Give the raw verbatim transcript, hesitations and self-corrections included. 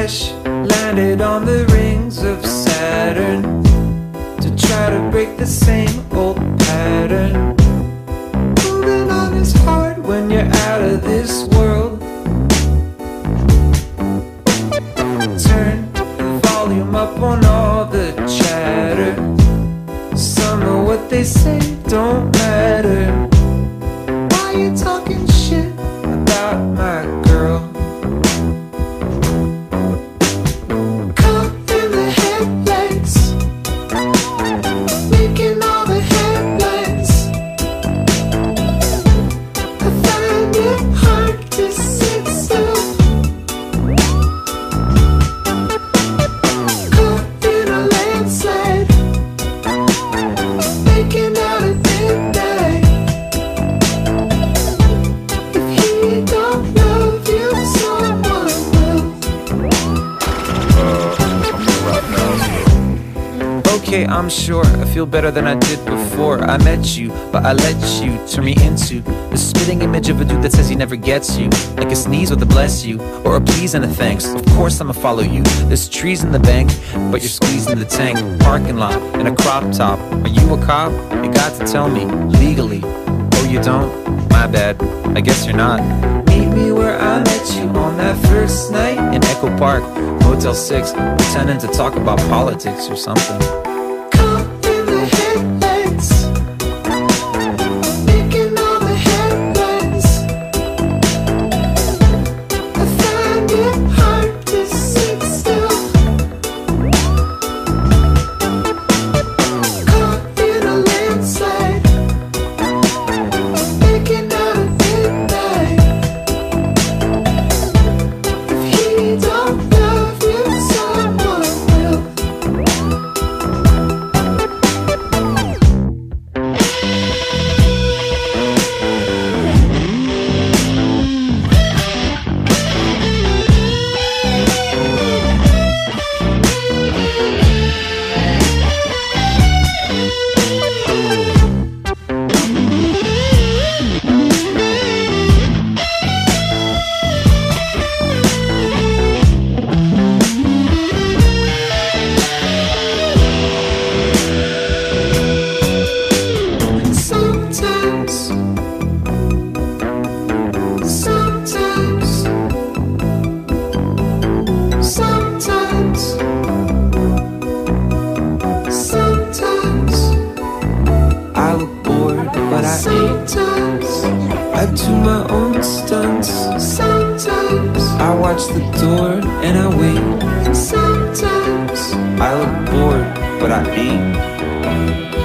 crash landed on the rings of Saturn to try to break the same old pattern. Moving on is hard when you're out of this world. Turn the volume up on all the chatter. Some of what they say don't matter. Why you talking shit about my girl? Caught in the headlights, making all the headlines. I find it hard to sit still. Caught in a landslide, making out at midnight. If he don't love you, someone will. Okay, I'm sure I feel better than I did before I met you, but I let you turn me into the spitting image of a dude that says he never gets you. Like a sneeze with a bless you, or a please and a thanks. Of course I'ma follow you. There's trees in the bank, but you're squeezing the tank. Parking lot in a crop top. Are you a cop? You got to tell me legally. Oh, you don't? My bad. I guess you're not. Meet me where I met you on that first night in Echo Park, Motel six, pretending to talk about politics or something. Caught in the headlights, making all the headlines. I find it hard to sit still. Caught in a landslide, making out at midnight. If he don't love you, someone will. Sometimes, sometimes, sometimes, sometimes I look bored, but I sometimes I do my own stunts. Sometimes I watch the door and I wait. Sometimes I look bored, but I ain't.